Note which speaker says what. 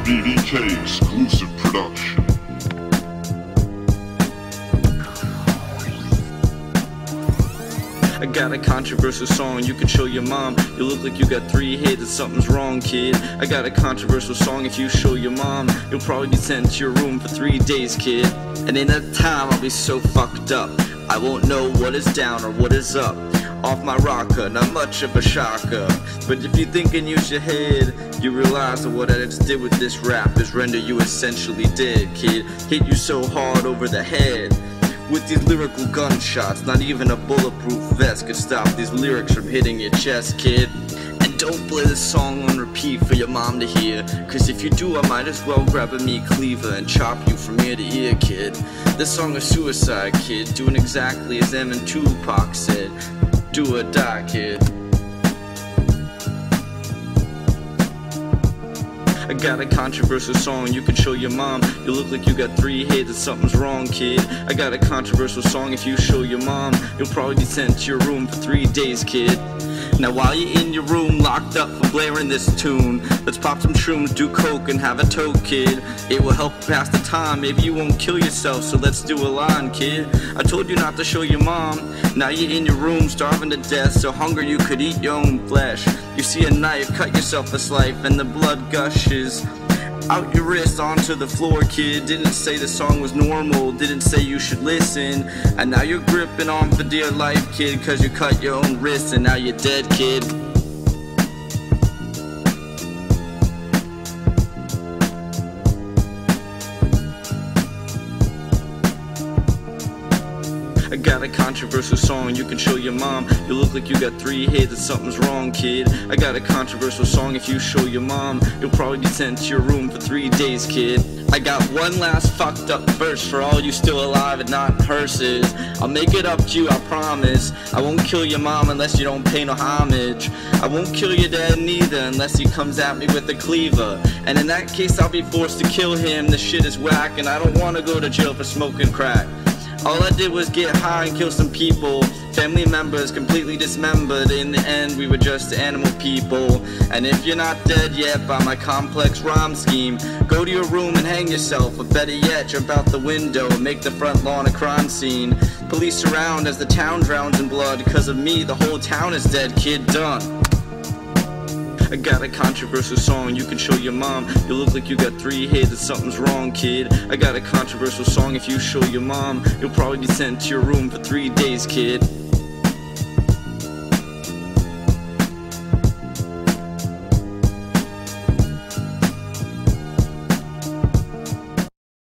Speaker 1: B.V.K exclusive production.
Speaker 2: I got a controversial song you can show your mom. You look like you got 3 heads and something's wrong, kid. I got a controversial song if you show your mom. You'll probably be sent to your room for 3 days, kid. And in that time I'll be so fucked up, I won't know what is down or what is up. Off my rocker, not much of a shocker. But if you think and use your head, you realize that what I just did with this rap is render you essentially dead, kid. Hit you so hard over the head with these lyrical gunshots, not even a bulletproof vest could stop these lyrics from hitting your chest, kid. And don't play this song on repeat for your mom to hear, cause if you do I might as well grab a meat cleaver and chop you from ear to ear, kid. This song is suicide, kid, doing exactly as Em and Tupac said. Do or die, kid. I got a controversial song you can show your mom. You look like you got 3 heads and something's wrong, kid. I got a controversial song if you show your mom. You'll probably be sent to your room for 3 days, kid. Now while you're in your room locked up for blaring this tune, let's pop some shrooms, do coke, and have a toke, kid. It will help pass the time, maybe you won't kill yourself, so let's do a line, kid. I told you not to show your mom. Now you're in your room starving to death, so hungry you could eat your own flesh. You see a knife, cut yourself a slice, and the blood gushes out your wrist onto the floor, kid. Didn't say the song was normal, didn't say you should listen. And now you're gripping on for dear life, kid, cause you cut your own wrist and now you're dead, kid. I got a controversial song you can show your mom. You look like you got 3 heads and something's wrong, kid. I got a controversial song if you show your mom. You'll probably be sent to your room for 3 days, kid. I got one last fucked up verse for all you still alive and not in hearses. I'll make it up to you, I promise. I won't kill your mom unless you don't pay no homage. I won't kill your dad neither unless he comes at me with a cleaver. And in that case I'll be forced to kill him. This shit is whack and I don't wanna go to jail for smoking crack. All I did was get high and kill some people. Family members completely dismembered. In the end we were just animal people. And if you're not dead yet by my complex rhyme scheme, go to your room and hang yourself, or better yet jump out the window and make the front lawn a crime scene. Police surround as the town drowns in blood. Cause of me the whole town is dead, kid, done. I got a controversial song you can show your mom. You look like you got 3 heads and something's wrong, kid. I got a controversial song if you show your mom. You'll probably be sent to your room for 3 days, kid.